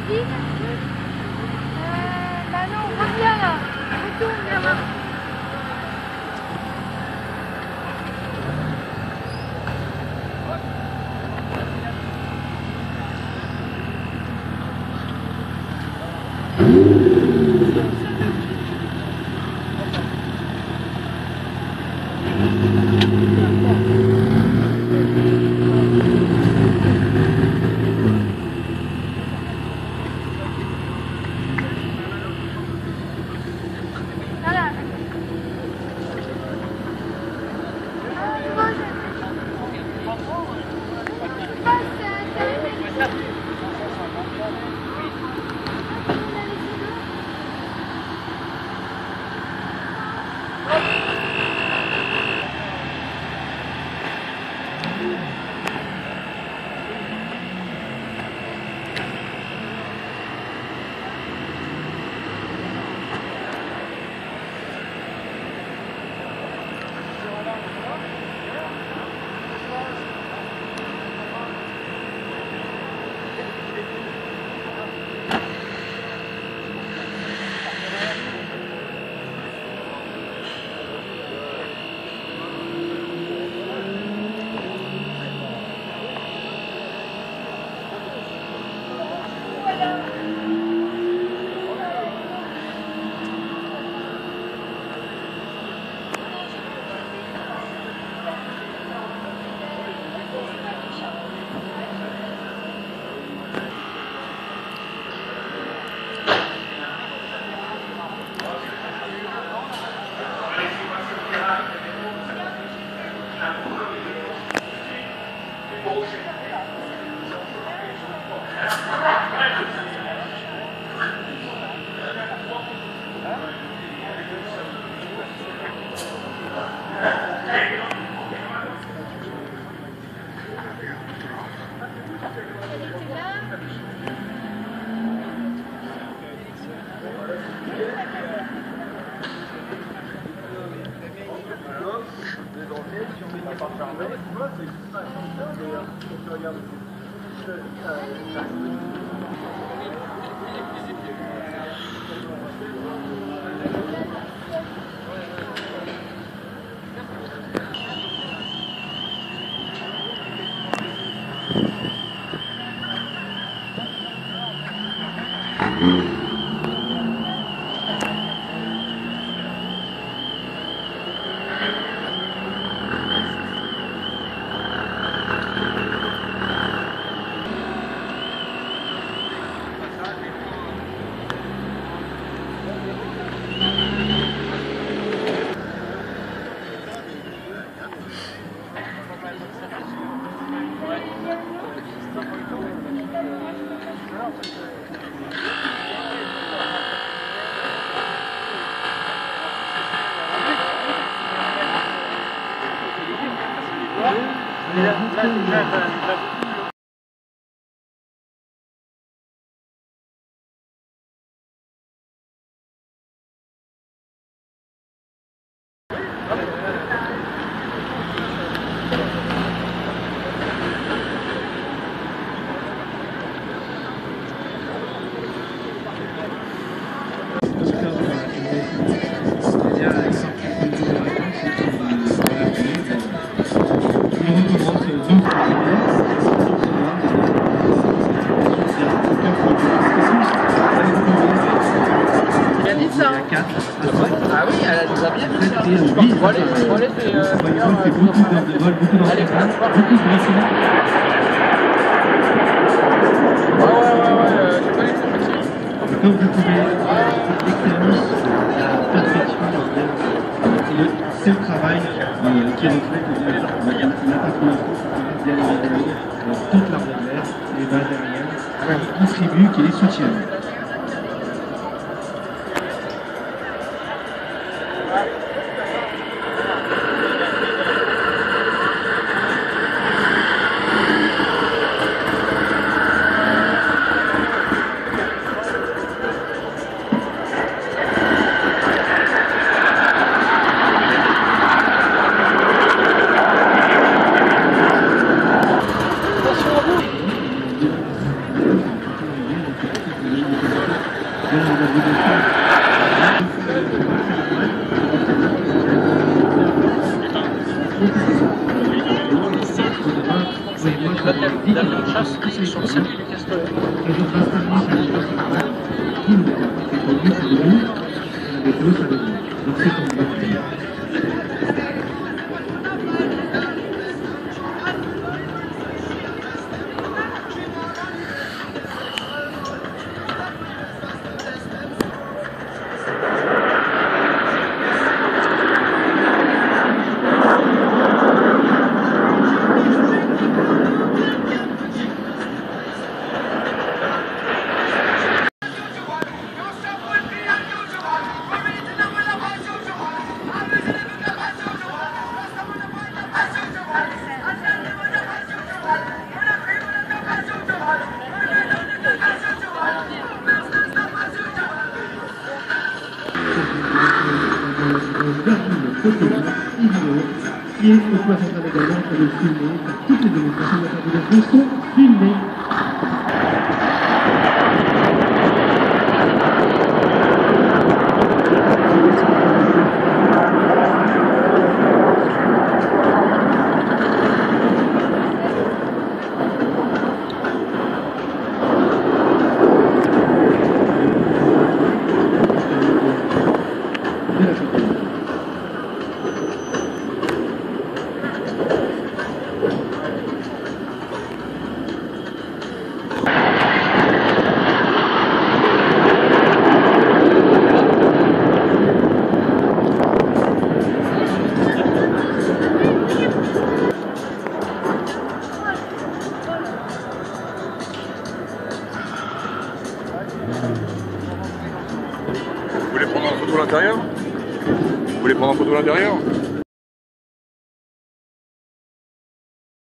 dit bah non, reviens là. Retourne là. Ah oui, elle nous a bien dit ça. Bon, allez, Comme vous pouvez cette expérience, la perfection, c'est le seul travail qui reflète bien évidemment toute l'armée de l'air, les bases aériennes, qui contribuent, qui les soutiennent. Salut les Castellets. Et je passe par là, ça va pas par là. Qui nous a fait conduire, c'est de nous. Avec eux, ça va bien. Donc c'est comme ça. Qui est au point central également pour le filmer, car toutes les démonstrations de la population sont filmées. De la capitale. Vous voulez prendre en photo l'intérieur? Vous voulez prendre en photo l'intérieur?